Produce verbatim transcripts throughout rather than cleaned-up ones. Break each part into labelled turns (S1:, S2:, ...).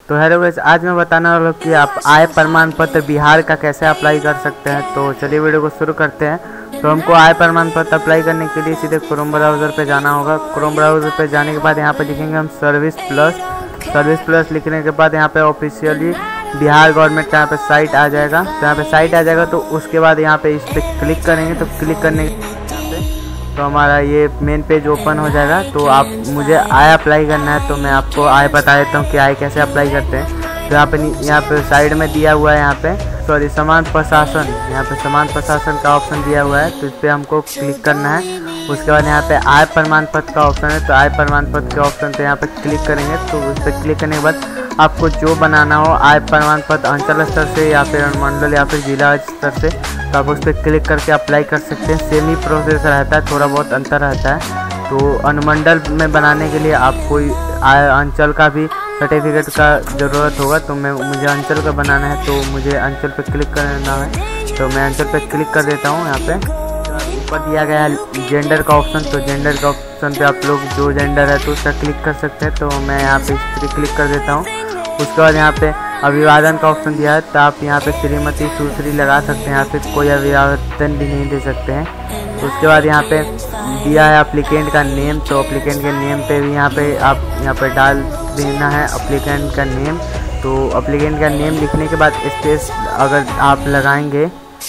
S1: तो hello guys, आज मैं बताने वाला हूँ कि आप आय प्रमाण पत्र बिहार का कैसे अप्लाई कर सकते हैं। तो चलिए वीडियो को शुरू करते हैं। तो हमको आय प्रमाण पत्र अप्लाई करने के लिए सीधे क्रोम ब्राउज़र पे जाना होगा। क्रोम ब्राउज़र पे जाने के बाद यहाँ पे लिखेंगे हम सर्विस प्लस। सर्विस प्लस लिखने के बाद यहाँ पे ऑफिशियली बिहार गवर्नमेंट का यहाँ पे साइट आ जाएगा। तो यहाँ पे साइट आ जाएगा तो उसके बाद यहाँ पे इस पर क्लिक करेंगे। तो क्लिक करने तो हमारा ये मेन पेज ओपन हो जाएगा। तो आप मुझे आय अप्लाई करना है तो मैं आपको आय बता देता हूँ कि आय कैसे अप्लाई करते हैं। तो यहाँ पे यहाँ पे साइड में दिया हुआ है, यहाँ पे सॉरी समान प्रशासन, यहाँ पे समान प्रशासन का ऑप्शन दिया हुआ है। तो इस पर हमको क्लिक करना है। उसके बाद यहाँ पे आय प्रमाण पत्र का ऑप्शन है। तो आय प्रमाण पत्र के ऑप्शन पे यहाँ पे क्लिक करेंगे। तो उस पर क्लिक करने के बाद आपको जो बनाना हो आय प्रमाण पत्र अंचल स्तर से या फिर अनुमंडल या फिर जिला स्तर से, तो आप उस पर क्लिक करके अप्लाई कर सकते हैं। सेम ही प्रोसेस रहता है, थोड़ा बहुत अंतर रहता है। तो अनुमंडल में बनाने के लिए आपको अंचल का भी सर्टिफिकेट का ज़रूरत होगा। तो मैं मुझे अंचल का बनाना है तो मुझे अंचल पे क्लिक करना है। तो मैं अंचल पे क्लिक कर देता हूँ। यहाँ पे ऊपर दिया गया है जेंडर का ऑप्शन। तो जेंडर का ऑप्शन पे आप लोग जो जेंडर है तो उसका क्लिक कर सकते हैं। तो मैं यहाँ पे इस पर क्लिक कर देता हूँ। उसके बाद यहाँ पे अभिवादन का ऑप्शन दिया है। तो आप यहाँ पे श्रीमती सुश्री लगा सकते हैं या फिर कोई अभिवादन भी नहीं दे सकते हैं। तो उसके बाद यहाँ पे दिया है एप्लीकेंट का नेम। तो एप्लीकेंट के नेम पे भी यहाँ पे आप यहाँ पे डाल देना है एप्लीकेंट का नेम। तो एप्लीकेंट का नेम लिखने के बाद स्पेस अगर आप लगाएंगे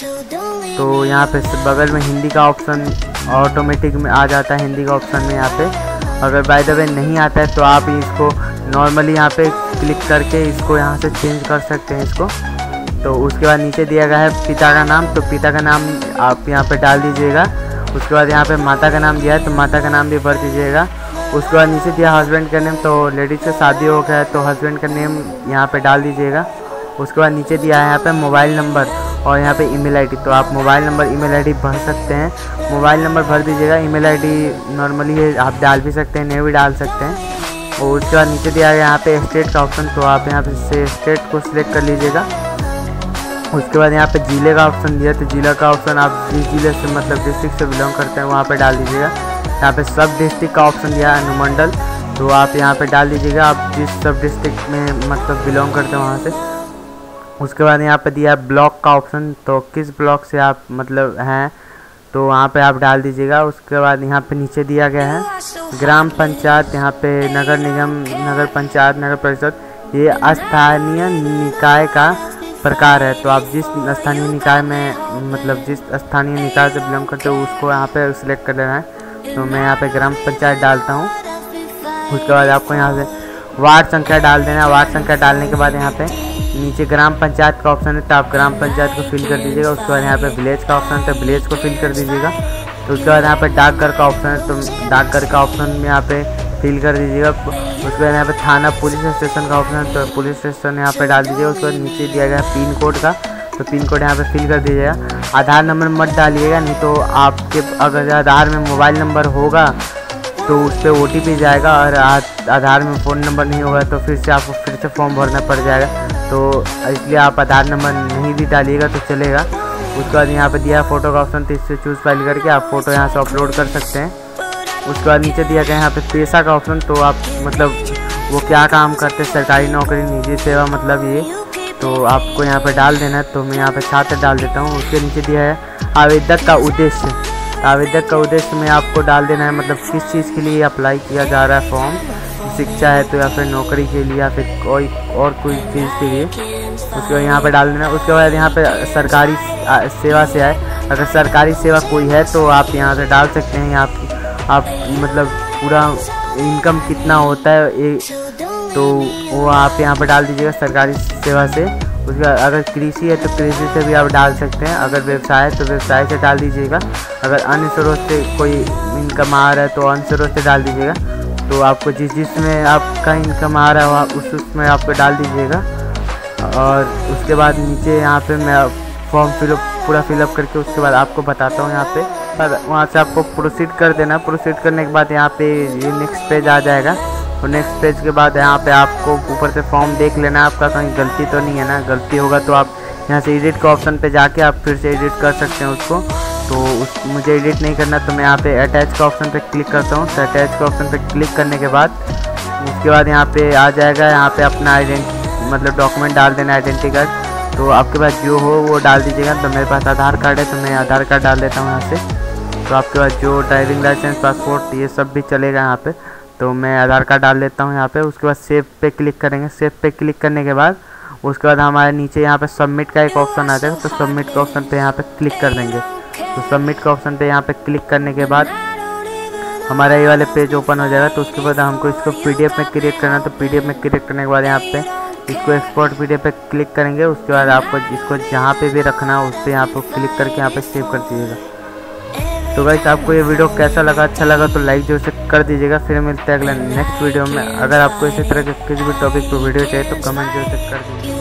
S1: तो यहाँ पे बगल में हिंदी का ऑप्शन ऑटोमेटिक में आ जाता है। हिंदी का ऑप्शन में यहाँ पे अगर बाय द वे नहीं आता है तो आप इसको नॉर्मली यहाँ पे क्लिक करके इसको यहाँ से चेंज कर सकते हैं इसको। तो उसके बाद नीचे दिया गया है पिता का नाम। तो पिता का नाम आप यहाँ पे डाल दीजिएगा। उसके बाद यहाँ पे माता का नाम दिया है तो माता का नाम भी भर दीजिएगा। उसके बाद नीचे दिया हस्बैंड का नेम। तो लेडीज से शादी हो गया है तो हस्बैंड का नेम यहाँ पे डाल दीजिएगा। उसके बाद नीचे दिया है यहाँ पे मोबाइल नंबर और यहाँ पे ईमेल आईडी। तो आप मोबाइल नंबर ईमेल आईडी भर सकते हैं। मोबाइल नंबर भर दीजिएगा। ईमेल आईडी नॉर्मली आप डाल भी सकते हैं, नहीं भी डाल सकते हैं। और उसके बाद नीचे दिया गया यहाँ पे स्टेट का ऑप्शन। तो आप यहाँ पे से स्टेट को सिलेक्ट कर लीजिएगा। उसके बाद यहाँ पे जिले का ऑप्शन दिया। तो जिला का ऑप्शन आप जिस जिले से मतलब डिस्ट्रिक्ट से बिलोंग करते हैं वहाँ पे डाल दीजिएगा। यहाँ पे सब डिस्ट्रिक्ट का ऑप्शन दिया है अनुमंडल। तो आप यहाँ पे डाल दीजिएगा आप जिस सब डिस्ट्रिक्ट में मतलब बिलोंग करते हैं वहाँ से। उसके बाद यहाँ पे दिया है ब्लॉक का ऑप्शन। तो किस ब्लॉक से आप मतलब हैं तो वहाँ पे आप डाल दीजिएगा। उसके बाद यहाँ पे नीचे दिया गया है ग्राम पंचायत, यहाँ पे नगर निगम, नगर पंचायत, नगर परिषद, ये स्थानीय निकाय का प्रकार है। तो आप जिस स्थानीय निकाय में मतलब जिस स्थानीय निकाय से बिलोंग करते हो उसको यहाँ पे सिलेक्ट कर लेना है। तो मैं यहाँ पे ग्राम पंचायत डालता हूँ। उसके बाद आपको यहाँ से वार्ड संख्या डाल देना है। वार्ड संख्या डालने के बाद यहाँ पे नीचे ग्राम पंचायत का ऑप्शन है तो आप ग्राम पंचायत को फिल कर दीजिएगा। उसके बाद यहाँ पे विलेज का ऑप्शन है तो विलेज को फिल कर दीजिएगा। तो उसके बाद यहाँ पे डाकघर का ऑप्शन है तो डाकघर का ऑप्शन में यहाँ पे फिल कर दीजिएगा। उसके बाद यहाँ पे थाना पुलिस स्टेशन का ऑप्शन है तो पुलिस स्टेशन यहाँ पे डाल दीजिएगा। उसके बाद नीचे दिया गया पिन कोड का, तो पिन कोड यहाँ पे फिल कर दीजिएगा। आधार नंबर मत डालिएगा, नहीं तो आपके अगर आधार में मोबाइल नंबर होगा तो उस पर ओ टी पी जाएगा और आधार में फ़ोन नंबर नहीं होगा तो फिर से आपको फिर से फॉर्म भरना पड़ जाएगा। तो इसलिए आप आधार नंबर नहीं भी डालिएगा तो चलेगा। उसके बाद यहाँ पे दिया है फ़ोटो का ऑप्शन। तो इससे चूज़ फाइल करके आप फ़ोटो यहाँ से अपलोड कर सकते हैं। उसके बाद नीचे दिया गया यहाँ पे पेशा का ऑप्शन। तो आप मतलब वो क्या काम करते हैं, सरकारी नौकरी, निजी सेवा, मतलब ये तो आपको यहाँ पे डाल देना है। तो मैं यहाँ पे छात्र डाल देता हूँ। उसके नीचे दिया है आवेदक का उद्देश्य। आवेदक का उद्देश्य में आपको डाल देना है मतलब किस चीज़ के लिए अप्लाई किया जा रहा है फॉर्म, शिक्षा है तो या फिर नौकरी के लिए या फिर कोई और कोई चीज़ के लिए। उसके बाद यहाँ पे डाल देना। उसके बाद यहाँ पे सरकारी सेवा से आए, अगर सरकारी सेवा कोई है तो आप यहाँ से डाल सकते हैं। यहाँ आप मतलब पूरा इनकम कितना होता है ये तो वो आप यहाँ पे डाल दीजिएगा सरकारी सेवा से। उसके बाद अगर कृषि है तो कृषि से भी आप डाल सकते हैं। अगर व्यवसाय है तो व्यवसाय से डाल दीजिएगा। अगर अन्य स्रोत से कोई इनकम आ रहा है तो अन्य स्रोत से डाल दीजिएगा। तो आपको जिस जिसमें आपका इनकम आ रहा है उस उसमें आपको डाल दीजिएगा। और उसके बाद नीचे यहाँ पे मैं फॉर्म फिलअप पूरा फिलअप करके उसके बाद आपको बताता हूँ। यहाँ पे पर वहाँ से आपको प्रोसीड कर देना। प्रोसीड करने के बाद यहाँ पे ये नेक्स्ट पेज आ जाएगा। और नेक्स्ट पेज के बाद यहाँ पे आपको ऊपर से फॉर्म देख लेना है आपका कहीं गलती तो नहीं है ना। गलती होगा तो आप यहाँ से एडिट का ऑप्शन पे जाके आप फिर से एडिट कर सकते हैं उसको। तो उस मुझे एडिट नहीं करना तो मैं यहाँ पे अटैच का ऑप्शन पे क्लिक करता हूँ। तो अटैच का ऑप्शन पे क्लिक करने के बाद उसके बाद यहाँ पे आ जाएगा यहाँ पे अपना आइडेंटिटी मतलब डॉक्यूमेंट डाल देना, आइडेंटिटी कार्ड। तो आपके पास जो हो वो डाल दीजिएगा। तो मेरे पास आधार कार्ड है तो मैं आधार कार्ड डाल देता हूँ यहाँ से। तो आपके पास जो ड्राइविंग लाइसेंस, पासपोर्ट ये सब भी चलेगा यहाँ पे। तो मैं आधार कार्ड डाल देता हूँ यहाँ पे। उसके बाद सेव पे क्लिक करेंगे। सेव पे क्लिक करने के बाद उसके बाद हमारे नीचे यहाँ पे सबमिट का एक ऑप्शन आ जाएगा। तो सबमिट के ऑप्शन पे यहाँ पे क्लिक कर देंगे। तो सबमिट के ऑप्शन पे यहाँ पे क्लिक करने के बाद हमारा ये वाले पेज ओपन हो जाएगा। तो उसके बाद हमको इसको पीडीएफ में क्रिएट करना है। तो पीडीएफ में क्रिएट करने के बाद यहाँ पे इसको एक्सपोर्ट पीडीएफ पे क्लिक करेंगे। उसके बाद आपको इसको जहाँ पे भी रखना है उस पर यहाँ पे क्लिक करके यहाँ पे सेव कर दीजिएगा। तो गाइस आपको ये वीडियो कैसा लगा, अच्छा लगा तो लाइक जो से कर दीजिएगा। फिर मिलते हैं अगले नेक्स्ट वीडियो में। अगर आपको इसी तरह के किसी भी टॉपिक पर वीडियो चाहिए तो कमेंट जो से कर दीजिएगा।